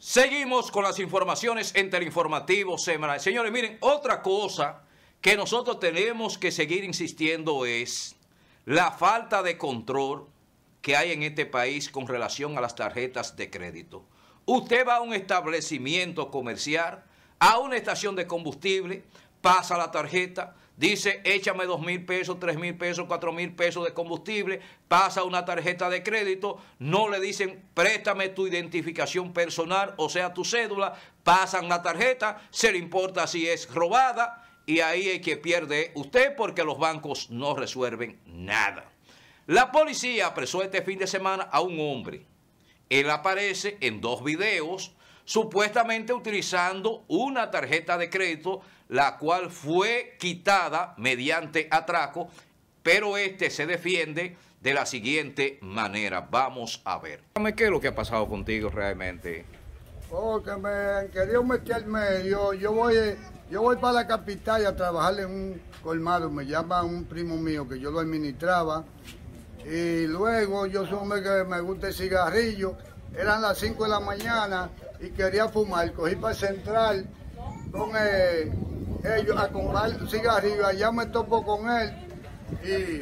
Seguimos con las informaciones en Teleinformativo semanal. Señores, miren, otra cosa que nosotros tenemos que seguir insistiendo es la falta de control que hay en este país con relación a las tarjetas de crédito. Usted va a un establecimiento comercial, a una estación de combustible, pasa la tarjeta, dice, échame 2,000 pesos, 3,000 pesos, 4,000 pesos de combustible, pasa una tarjeta de crédito, no le dicen, préstame tu identificación personal, o sea, tu cédula, pasan la tarjeta, se le importa si es robada, y ahí es que pierde usted porque los bancos no resuelven nada. La policía apresó este fin de semana a un hombre. Él aparece en 2 videos, supuestamente utilizando una tarjeta de crédito, la cual fue quitada mediante atraco, pero este se defiende de la siguiente manera. Vamos a ver. ¿Qué es lo que ha pasado contigo realmente? Porque me quería meter medio. Yo voy para la capital a trabajar en un colmado. Me llama un primo mío que yo lo administraba. Y luego yo soy un hombre que me gusta el cigarrillo. Eran las 5 de la mañana y quería fumar. Cogí para el central con ellos a comprar cigarrillo. Allá me topo con él. Y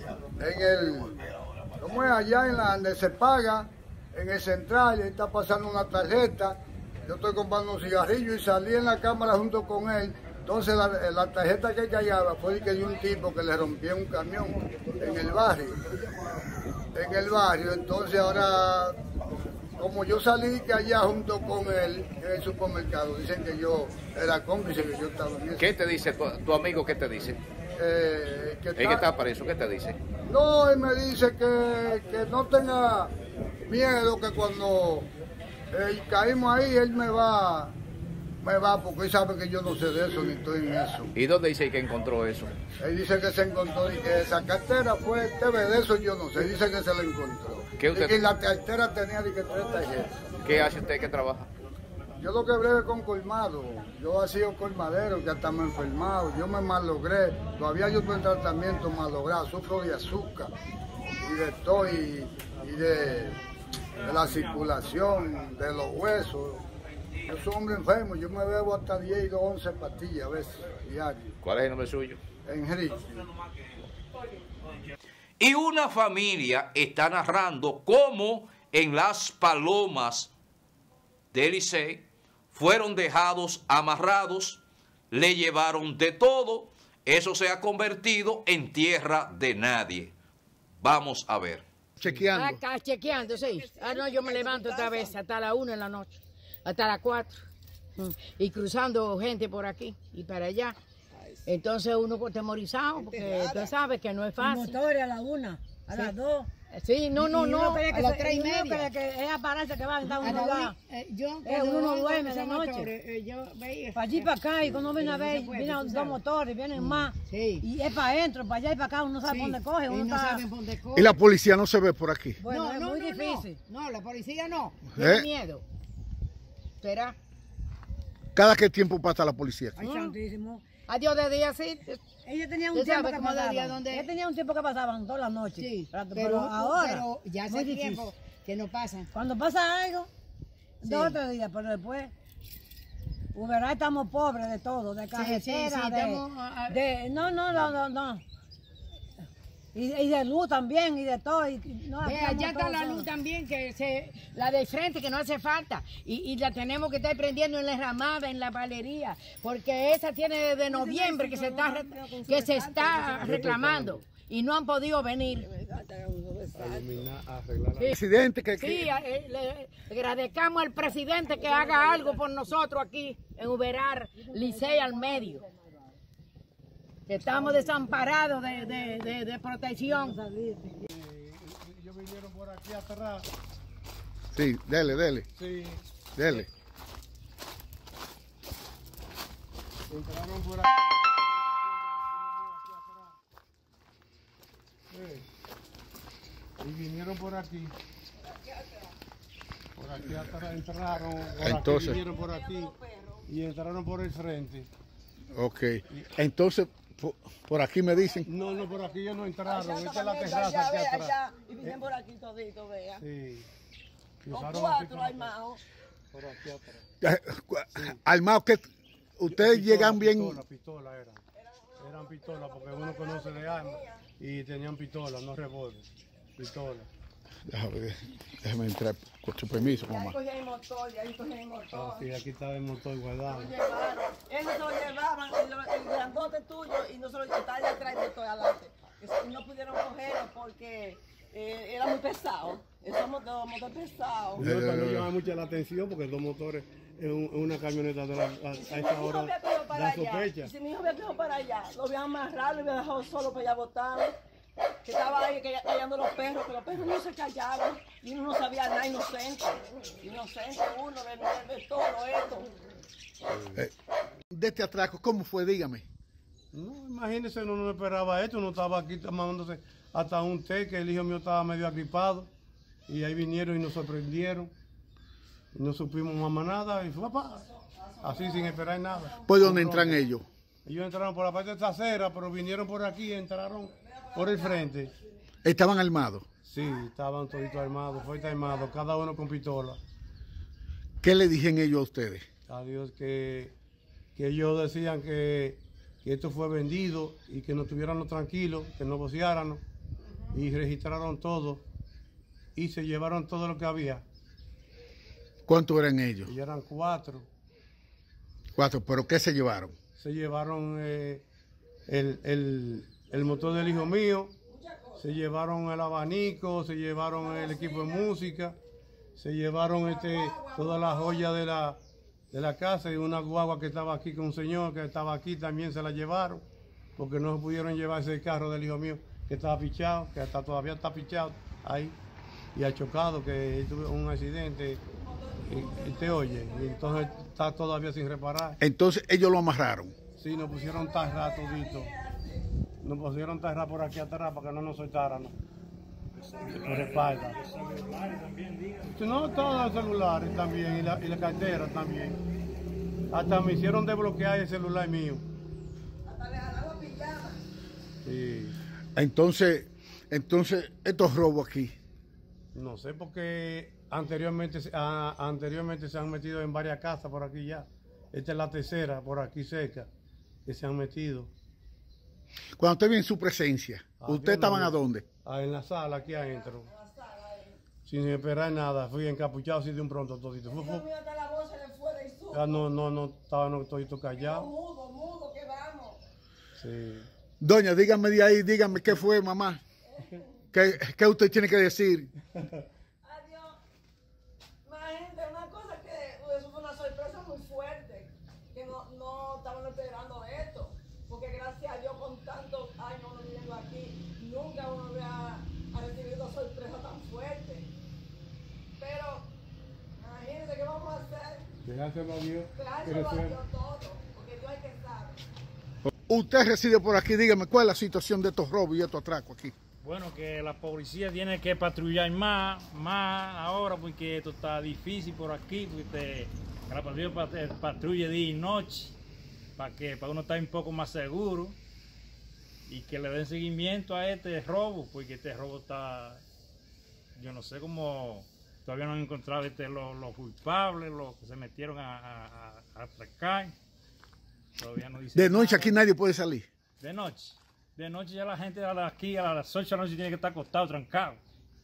¿cómo es? Allá donde se paga, en el central, él está pasando una tarjeta. Yo estoy comprando un cigarrillo y salí en la cámara junto con él. Entonces la tarjeta que callaba fue que dio un tipo que le rompió un camión en el barrio. Entonces ahora, como yo salí que allá junto con él en el supermercado, dicen que yo era cómplice, que yo estaba en eso. ¿Qué te dice tu amigo? ¿Qué te dice? Que está preso, ¿qué te dice? No, él me dice que no tenga miedo, que cuando caímos ahí, él me va, porque él sabe que yo no sé de eso, ni estoy en eso. ¿Y dónde dice que encontró eso? Él dice que se encontró y que esa cartera fue TV, de eso yo no sé, dice que se la encontró. ¿Qué usted... Y que la cartera tenía de que 3 tarjetas. ¿Qué hace usted? ¿Qué trabaja? Yo lo que breve con colmado, yo he sido colmadero, que hasta me he enfermado, yo me malogré, todavía yo estoy en tratamiento malogrado, sufro de azúcar y de todo, y de la circulación, de los huesos. Yo soy hombre enfermo, yo me bebo hasta 10 y 11 pastillas a veces, diario. ¿Cuál es el nombre suyo? Enrique. Y una familia está narrando cómo en Las Palomas de Licey fueron dejados amarrados, le llevaron de todo, eso se ha convertido en tierra de nadie. Vamos a ver. Chequeando. Acá chequeando, sí. Ah, no, yo me levanto otra vez hasta la 1 de la noche, hasta las 4. Y cruzando gente por aquí y para allá. Entonces uno atemorizado, porque tú sabes que no es fácil. Motores a la 1, a las 2. Sí, no, a las 3:30. Que ella parece que va a estar uno va. Uno no duerme de noche. Yo veía. Para allí para acá, y cuando viene a ver, vienen 2 motores, vienen más. Sí. Y es para adentro, para allá y para acá, uno no sabe dónde coge. Uno no está... saben dónde coge. Y la policía no se ve por aquí. Bueno, es muy difícil. No, la policía no. Tiene miedo. ¿Será? ¿Cada qué tiempo pasa la policía aquí? Ay, santísimo. Adiós de día, sí. Ella tenía un ¿Tú tiempo sabes que cómo de día pasaban. dónde? Ella tenía un tiempo que pasaban todas las noches. Sí, pero ahora, pero ya hace muy tiempo difícil. que no pasan. Cuando pasa algo, Sí. 2 o 3 días, pero después, Uberá estamos pobres de todo, de carretera, no. Y de luz también, y de todo. Allá está la luz también, la de frente que no hace falta. Y la tenemos que estar prendiendo en la ramada, en la valería, porque esa tiene desde noviembre que se está reclamando. Y no han podido venir. Presidente, Sí, le agradecamos al presidente que haga algo por nosotros aquí en Uberar, Licey al medio. Que estamos desamparados de protección. Ellos vinieron por aquí atrás. Sí, dele. Sí. Dele. Entraron por aquí. Y vinieron por aquí. Por aquí atrás entraron. Entonces, aquí vinieron por aquí y entraron por el frente. Ok. Entonces, por aquí me dicen. No, por aquí ya no entraron. Esta es la terraza aquí atrás. Y vienen por aquí todito, vea. Sí. Con 4 armados. Por aquí atrás. Armados que ustedes llegan bien. Pistola eran pistolas porque uno conoce de armas y tenían pistola, no revólver, pistola. Déjame entrar con su permiso, mamá. Ahí cogían el motor, y ahí cogían el motor. Sí, aquí está el motor guardado. Lo llevaron. Eso se lo llevaban, el grandote tuyo, y no se lo estaba allá atrás y el motor adelante. Y no pudieron cogerlo porque era muy pesado. Esos motores pesados. No también llama mucho la atención porque dos motores en una camioneta a esa hora da sospecha. Si mi hijo había ido para allá, lo habían amarrado, lo habían dejado solo para allá botado. Que estaba ahí callando los perros, que los perros no se callaban y uno no sabía nada, inocente uno de todo esto. De este atraco, ¿cómo fue? Dígame. No, imagínese, uno no esperaba esto, uno estaba aquí tomándose hasta un té, que el hijo mío estaba medio agripado, y ahí vinieron y nos sorprendieron, y no supimos más nada, y fue así sin esperar nada. ¿Por dónde entran ellos? Ellos entraron por la parte trasera, pero vinieron por aquí y entraron por el frente. ¿Estaban armados? Sí, estaban toditos armados, fuerte armados, cada uno con pistola. ¿Qué le dijeron ellos a ustedes? A Dios que ellos decían que esto fue vendido y que nos tuviéramos tranquilos, que no voceáramos, y registraron todo y se llevaron todo lo que había. ¿Cuántos eran ellos? Y eran 4. 4, ¿pero qué se llevaron? Se llevaron el motor del hijo mío, se llevaron el abanico, se llevaron el equipo de música, se llevaron todas las joyas de la casa, y una guagua que estaba aquí con un señor que estaba aquí también se la llevaron, porque no pudieron llevarse el carro del hijo mío que estaba pichado, que hasta todavía está pichado ahí, y ha chocado, que tuvo un accidente, y te oye, y entonces está todavía sin reparar. Entonces ellos lo amarraron. Sí, nos pusieron tarra todito. Nos pusieron tarra por aquí atrás para que no nos soltaran. Por espalda. No, todos los celulares también y la cartera también. Hasta me hicieron desbloquear el celular mío. Hasta le jalaron pijama. Sí. Entonces, estos robos aquí. No sé, porque anteriormente se han metido en varias casas por aquí ya. Esta es la tercera por aquí cerca que se han metido. Cuando usted vio en su presencia, ¿ustedes estaban a dónde? En la sala, aquí adentro. Sin esperar nada, fui encapuchado así de un pronto todito. No, estaban toditos callados. Mudo, que vamos. Sí. Doña, dígame de ahí, dígame qué fue, mamá. ¿Qué usted tiene que decir? Adiós. Imagínate, una cosa que eso fue una sorpresa muy fuerte, que no estaban esperando esto, porque gracias a Dios con tantos años uno viviendo aquí, nunca uno había recibido una sorpresa tan fuerte. Pero, imagínense, ¿qué vamos a hacer? Dejárselo a Dios. Dejárselo a Dios todo, porque Dios es que sabe. Usted reside por aquí, dígame, ¿cuál es la situación de estos robos y estos atracos aquí? Bueno, que la policía tiene que patrullar más ahora, porque esto está difícil por aquí, porque la policía patrulle día y noche, para uno estar un poco más seguro y que le den seguimiento a este robo, porque este robo está, yo no sé cómo, todavía no han encontrado los culpables, los que se metieron a atracar. Todavía no dice de noche nada. Aquí nadie puede salir. De noche. De noche ya la gente aquí a las 8 de la noche tiene que estar acostado, trancado.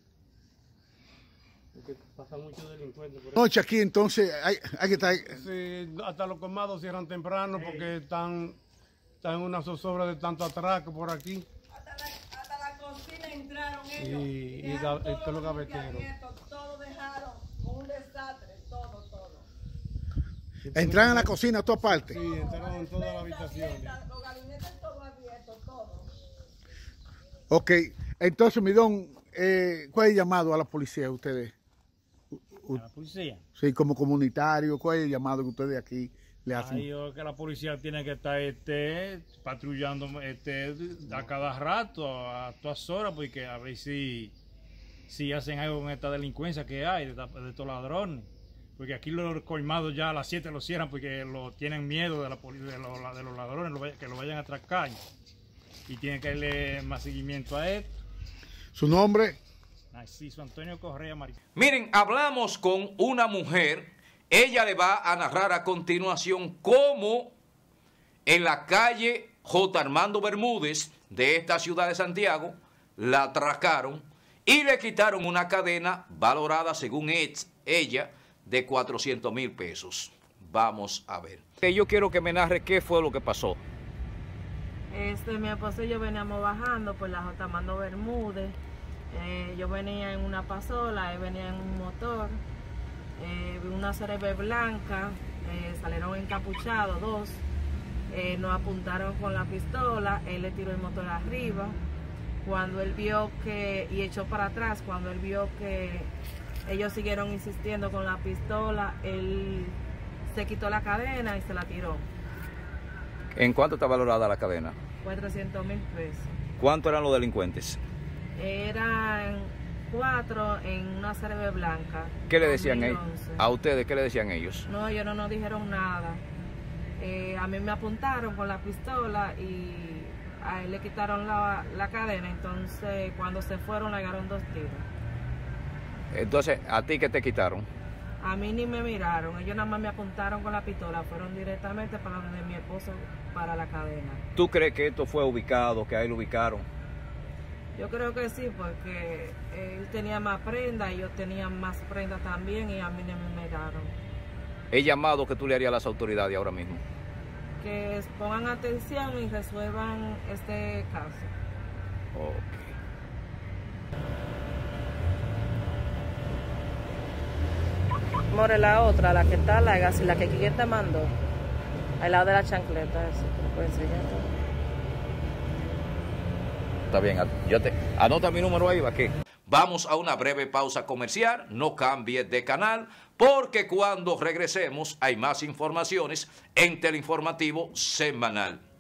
Porque pasa mucho delincuente por Noche aquí entonces hay que estar. Sí, hasta los colmados cierran temprano porque están en una zozobra de tanto atraco por aquí. Hasta la cocina entraron ellos. Y Dejaron todos todo los los gaveteros. todo dejaron con un desastre, todo. Entran a la cocina a todas partes. Sí, entraron en todas las habitaciones. Los gabinetes todos abiertos, todo. Ok, entonces, mi don, ¿cuál es el llamado a la policía ustedes? A la policía. Sí, como comunitario, ¿cuál es el llamado que ustedes aquí le hacen? Yo creo que la policía tiene que estar patrullando a cada rato, a todas horas, porque a ver si hacen algo con esta delincuencia que hay, de estos ladrones. Porque aquí los colmados ya a las 7 los cierran porque tienen miedo de los ladrones que lo vayan a atracar. Y tienen que darle más seguimiento a esto. ¿Su nombre? Narciso Antonio Correa María. Miren, hablamos con una mujer Ella le va a narrar a continuación cómo en la calle J. Armando Bermúdez de esta ciudad de Santiago la atracaron y le quitaron una cadena valorada, según ella, de 400,000 pesos. Vamos a ver. Yo quiero que me narre qué fue lo que pasó. Mi esposo y yo veníamos bajando por la J. Armando Bermúdez. Yo venía en una pasola, él venía en un motor. Una CRB blanca, salieron encapuchados dos. Nos apuntaron con la pistola, él le tiró el motor arriba. Cuando él vio que, y echó para atrás, cuando él vio que ellos siguieron insistiendo con la pistola, él se quitó la cadena y se la tiró. ¿En cuánto está valorada la cadena? 400,000 pesos. ¿Cuánto eran los delincuentes? Eran 4 en una CRB blanca. ¿Qué le decían 2011. a ustedes? ¿Qué le decían ellos? No, ellos no nos dijeron nada. A mí me apuntaron con la pistola y a él le quitaron la cadena. Entonces, cuando se fueron, le agarraron 2 tiros. Entonces, ¿a ti qué te quitaron? A mí ni me miraron. Ellos nada más me apuntaron con la pistola. Fueron directamente para donde mi esposo, para la cadena. ¿Tú crees que esto fue ubicado, que ahí lo ubicaron? Yo creo que sí, porque él tenía más prenda y yo tenía más prenda también y a mí no me miraron. ¿El llamado que tú le harías a las autoridades ahora mismo? Que pongan atención y resuelvan este caso. Ok. More, la otra, la que está larga, la que Quique te mandó, al lado de la chancleta, eso, te lo puedo enseñar. Está bien, anota mi número ahí, aquí. Vamos a una breve pausa comercial, no cambies de canal, porque cuando regresemos hay más informaciones en Teleinformativo Semanal.